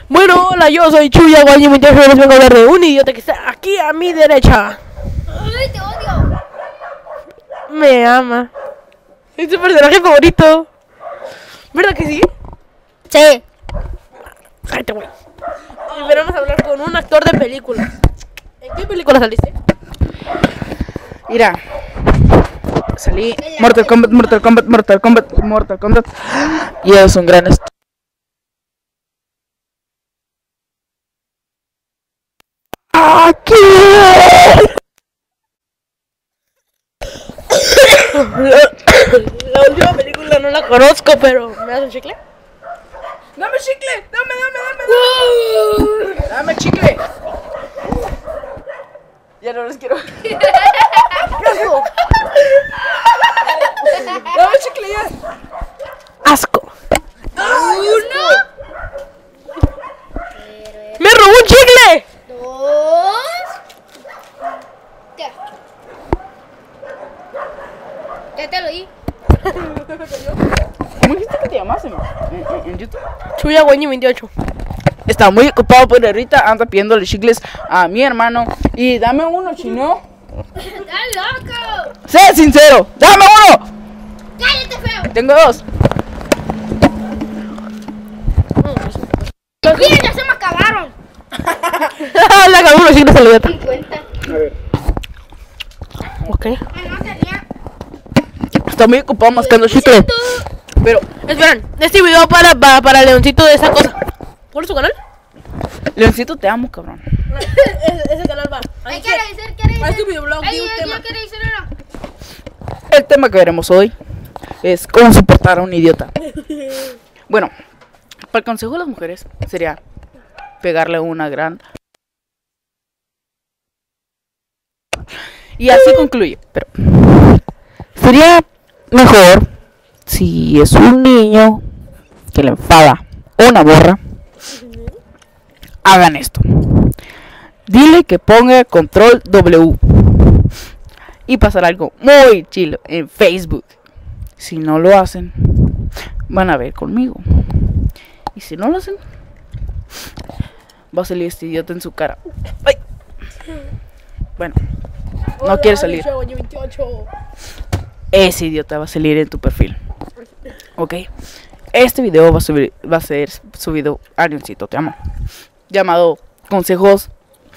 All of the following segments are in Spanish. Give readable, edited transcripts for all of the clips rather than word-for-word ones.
Bueno, hola, yo soy Chuya Guanyi, les vengo a hablar de un idiota que está aquí a mi derecha. ¡Ay, te odio! Me ama. Es su personaje favorito. ¿Verdad que sí? Sí. Cállate, güey. Y vamos a hablar con un actor de películas. ¿En qué película saliste? Mira, salí Mortal Kombat y es un gran aquí. La última película no la conozco, pero ¿me das un chicle? Dame chicle, dame chicle. Ya no los quiero. Dame chicle ya. Asco. Uno. ¡Me robó un chicle! Dos. Ya. Ya te lo di. ¿Cómo dijiste que te llamas en YouTube? Chuya Guanyi 28. Está muy ocupado, pero ahorita anda pidiéndole chicles a mi hermano. Y dame uno, chino. ¡Estás loco! Sé sincero, dame uno. ¡Cállate, feo! Tengo dos. ¡Miren, ya se me acabaron! La acabó unos chicles al idiota. 50. A ver. Ok. No tenía. Está muy ocupado mascando chicle. Pero, Esperan, este video para Leoncito de esa cosa. ¿Cuál es su canal? Leoncito, te amo, cabrón. Ese canal va. Hay que agradecer, Haz tu videoblog, Ay, di un tema. yo quiero decir una. El tema que veremos hoy es cómo soportar a un idiota. Bueno, para el consejo de las mujeres sería pegarle una gran... Y así concluye, pero sería mejor si es un niño que le enfada una borra, hagan esto. Dile que ponga control W y pasará algo muy chilo en Facebook. Si no lo hacen, van a ver conmigo. Y si no lo hacen, va a salir este idiota en su cara. ¡Ay! Bueno, no quiere salir. Chuya Guanyi 28. Ese idiota va a salir en tu perfil. Ok. Este video va a ser subido a Leoncito, te amo. Llamado consejos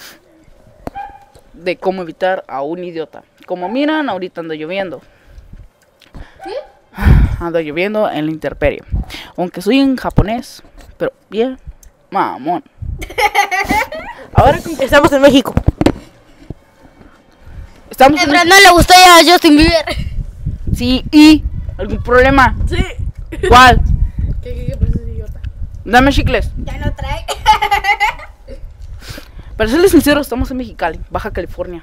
de cómo evitar a un idiota. Como miran, ahorita anda lloviendo. ¿Sí? Anda lloviendo en la intemperie. Aunque soy en japonés, pero bien, mamón. Ahora Estamos en México. estamos en... Pero no le gustó ya a Justin Bieber. Sí, y algún problema. Sí. ¿Cuál? ¿Qué pasa ese idiota? Dame chicles. Ya no trae. Para serles sincero, estamos en Mexicali, Baja California.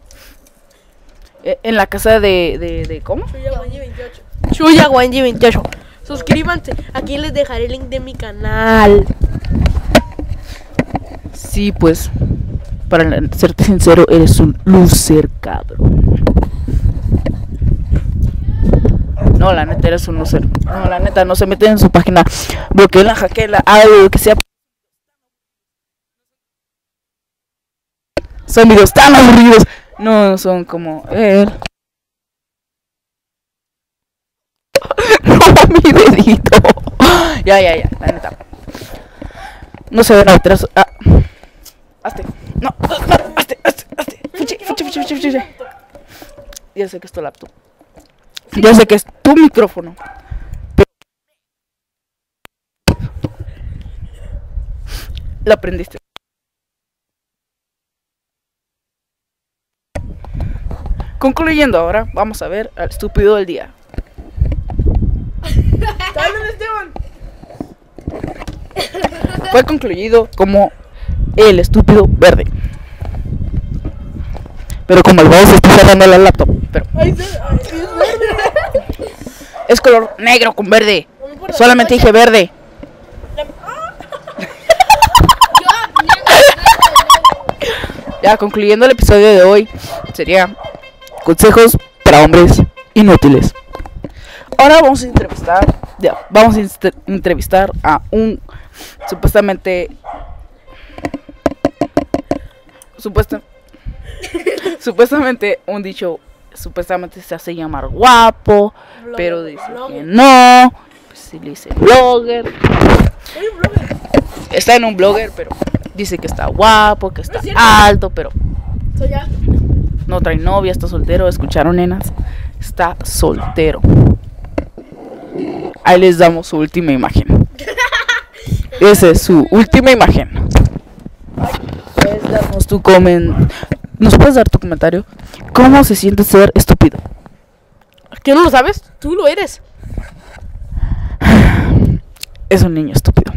En la casa de ¿cómo? Chuya Guanyi 28. Chuya Guanyi 28. Suscríbanse. Aquí les dejaré el link de mi canal. Sí, pues, para serte sincero, eres un loser, cabrón. No, la neta, eres un loser. No, la neta, no se meten en su página. Bloqueenla, hackeenla, algo que sea. Son videos tan aburridos. No son como él. No, mi dedito. Ya, la neta. No se ven atrás. Ah. Hazte. No, hazte. Fuchi. Ya sé que es tu laptop. Ya sé que es tu micrófono. Lo aprendiste. Concluyendo ahora, vamos a ver al estúpido del día. Fue concluido como el estúpido verde. Pero como el vago se está cerrando la laptop, pero es color negro con verde. Solamente dije verde. Ya concluyendo el episodio de hoy, sería consejos para hombres inútiles. Ahora vamos a entrevistar a un supuestamente Supuestamente un dicho, supuestamente se hace llamar guapo, Blogger, pero dice blogger. que no. Pues sí le dice blogger. Soy un blogger. Está en un blogger, pero dice que está guapo, que está es cierto. alto, pero Soy alto. no trae novia, está soltero. ¿Escucharon, nenas? Está soltero. Ahí les damos su última imagen. Esa es su última imagen. Puedes darnos tu ¿Nos puedes dar tu comentario? ¿Cómo se siente ser estúpido? ¿Qué no lo sabes? Tú lo eres. Es un niño estúpido.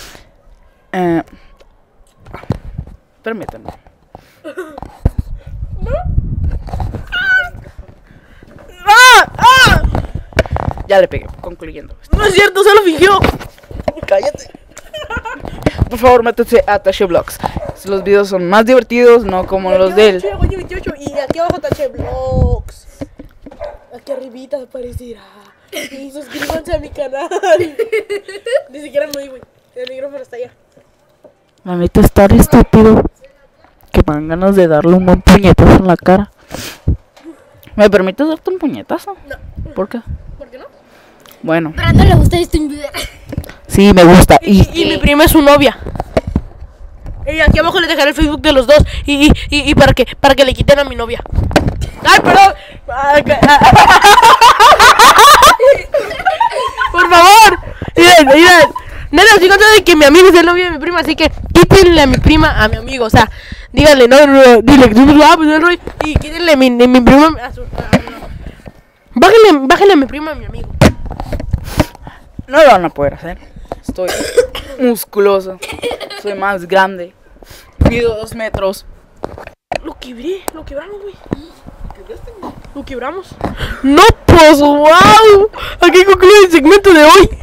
Permítanme. ¡Ah! ¡Ah! Ya le pegué, concluyendo. No es cierto, se lo fingió. Cállate. Por favor, métete a Tache Vlogs. Los videos son más divertidos, no como los de él. 28, y aquí abajo Tache Vlogs. Aquí arribita aparecerá. Y suscríbanse a mi canal. Ni siquiera me digo, güey. El micrófono está allá. La neta es tan estúpido que me dan ganas de darle un buen puñetazo en la cara. ¿Me permites darte un puñetazo? No. ¿Por qué? ¿Por qué no? Bueno, Pero no le gusta Justin Bieber. sí, me gusta. Y mi prima es su novia. Y aquí abajo le dejaré el Facebook de los dos. Y para que le quiten a mi novia. ¡Ay, perdón! Por favor. Miren. Nada, estoy contando de que mi amigo es el novio de mi prima. Así que quítenle a mi prima a mi amigo. O sea, díganle, no, dile que somos guapos, ¿no, Roy? Y quítenle mi prima a su... Bájenle a mi prima a mi amigo. No lo van a poder hacer. Estoy musculoso. Soy más grande. Mido 2 metros. Lo quebramos, güey. Lo quebramos. No, pues, wow. Aquí concluye el segmento de hoy.